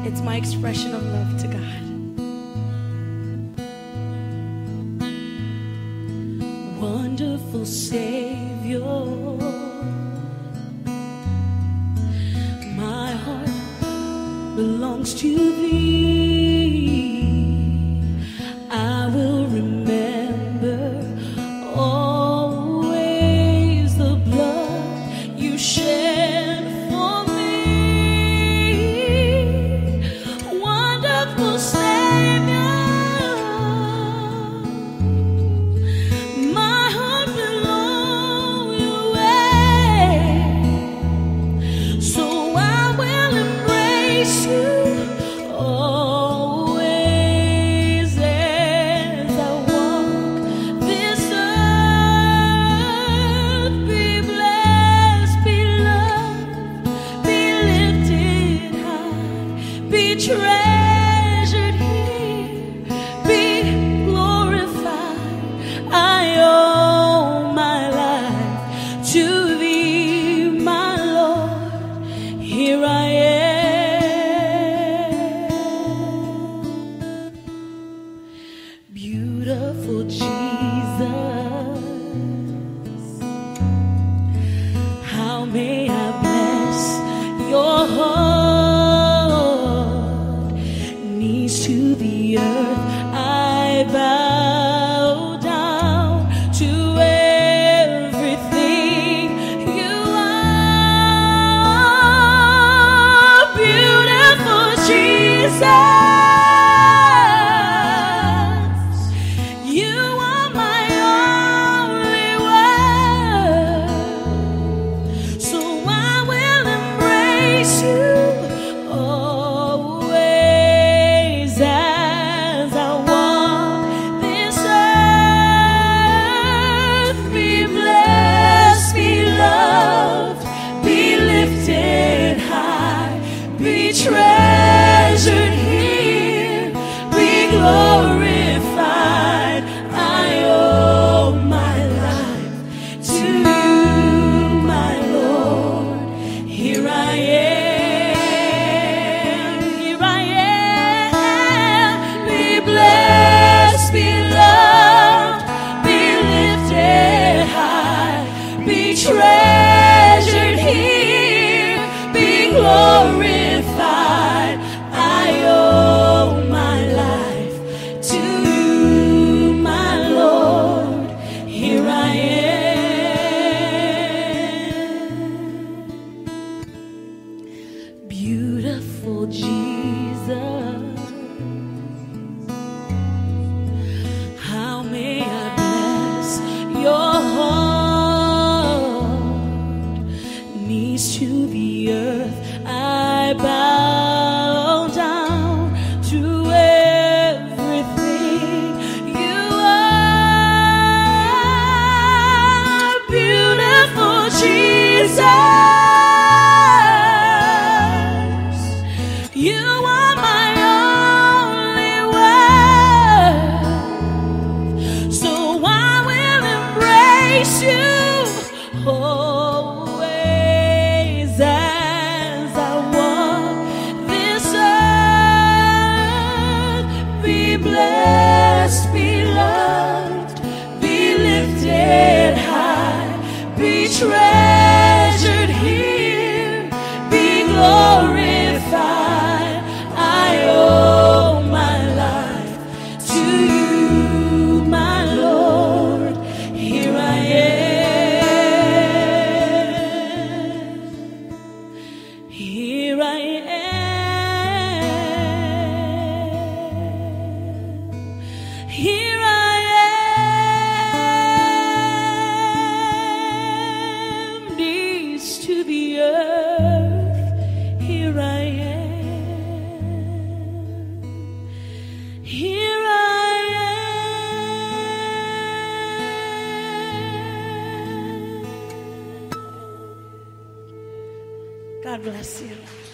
It's my expression of love to God. Wonderful Savior, my heart belongs to Thee. I will remember always the blood You shed for me. Wonderful Savior, my heart belongs Your way, so I will embrace You always as I walk this earth. Be blessed, be loved, be lifted high, be treasured here, be glorified. I owe my life to Thee, my Lord. Here I am. Beautiful Jesus, how may I bless Your heart? Knees to the earth I bow down to everything You are. Beautiful Jesus, You are my only word, so I will embrace You always as I walk this earth. Be blessed, be loved, be lifted high, be treasured here, be glorified. I owe my life to You, my Lord. Here I am, here I am. Be blessed, be loved, be lifted high, be treasured here, be glorified. I owe my life to You, my Lord. Here I am. Beautiful Jesus, how may I bless Your heart? Knees to the earth I bow down to everything You are. Beautiful Jesus, You are my only word, so I will embrace You always as I walk this earth. Be blessed, be loved, be lifted high, be treasured here, be glorified. I owe my life to You, my Lord. Here I am, here I am, here I am. Knees to the earth, here I am, here I am. God bless you.